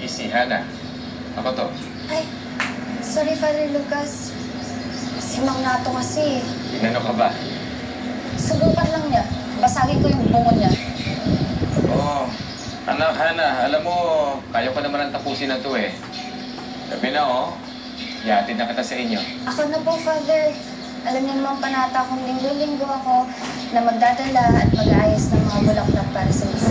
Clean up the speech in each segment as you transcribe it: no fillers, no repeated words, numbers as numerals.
Easy, Hana. Ako to. Ay, sorry, Father Lucas. Si Mang Nato kasi. Inano ka ba? Subukan lang niya. Basagin ko yung bungon niya. Oo. Anak, Hana, alam mo, kaya ko naman ang tapusin na to eh. Gabi na, oh. Ihatid na kita sa inyo. Ako na po, Father. Alam niyo naman panata kung linggo-linggo ako na magdadala at mag-aayos ng mga bulaklak para sa misa.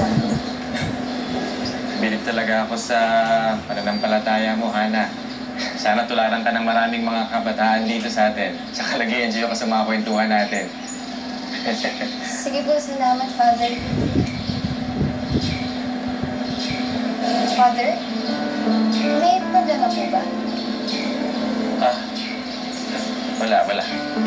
Bilib talaga ako sa pananampalataya mo, Hana. Sana tularan ka ng maraming mga kabataan dito sa atin. Saka nag-i-enjoy ako sa mga kwentuhan natin. Sige po, salamat, Father. Father? May problema po ba? Ah, wala.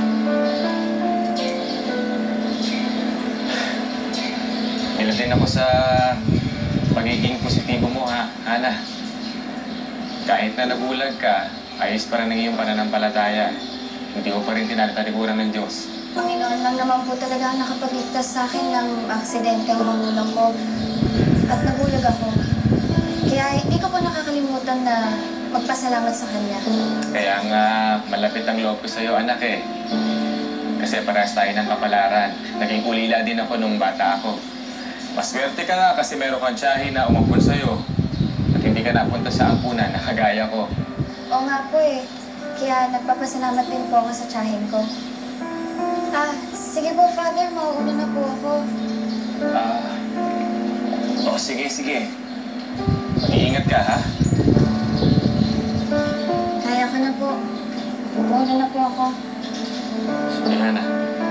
Bilib din ako sa pagiging positibo mo, Hana. Kahit na nabulag ka, ayos pa rin ang iyong pananampalataya. Hindi mo pa rin tinatalikuran ng Diyos. Panginoon lang naman po talaga ang nakapagligtas sa akin ng aksidente ang magulang ko. At nabulag ako. Kaya hindi ko po nakakalimutan na magpasalamat sa Kanya. Kaya nga, malapit ang loob ko sa'yo, anak eh. Kasi parehas tayo ng kapalaran. Naging ulila din ako nung bata ako. Maswerte ka nga kasi meron kang tiyahin na umapon sa'yo. At hindi ka napunta sa ampunan na kagaya ko. Oo nga po eh. Kaya nagpapasalamat din po ako sa tiyahin ko. Sige po, Father. Mauuna na po ako. Sige. Mag-iingat ka, ha? Kaya ka na po. Mauuna na po ako. Sige, Hana.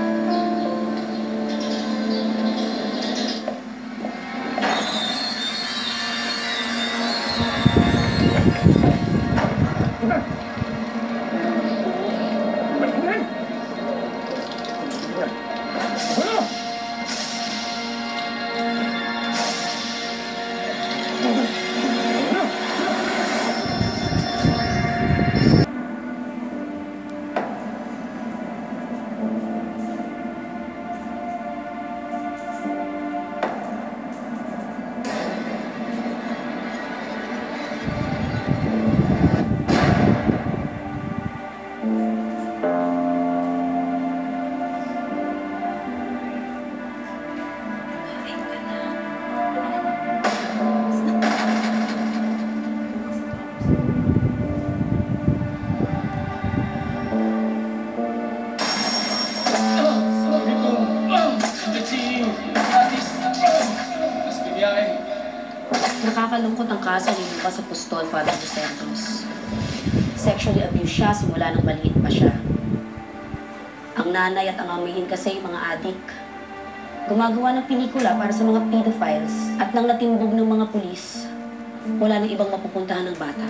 Nakakalungkot ang kaso ni Lucas Apostol, Father Dos Santos. Sexually abused siya simula nang maliit pa siya. Ang nanay at ang amahin kasi mga adik. Gumagawa ng pelikula para sa mga pedophiles at nang natimbog ng mga pulis, wala nang ibang mapupuntahan ng bata.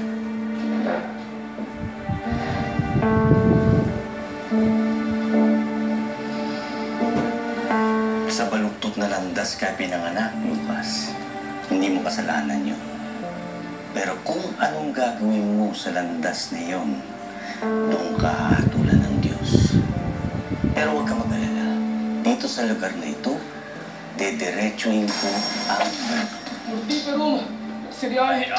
Sa baluktot na landas ka pinanganak, Lucas. Hindi mo kasalanan yun. Pero kung anong gagawin mo sa landas na yun, doon ka hahatulan ng Diyos. Pero huwag ka mag-alala. Dito sa lugar na ito, dediretsuhin ko ang... Hindi, pero... Seryahe!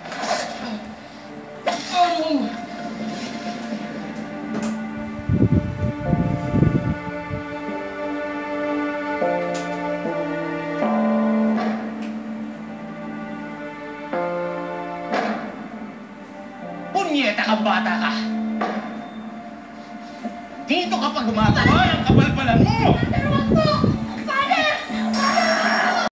Punyeta ka, bata ka! Dito ka pa gumagawa ng kapalpalan mo!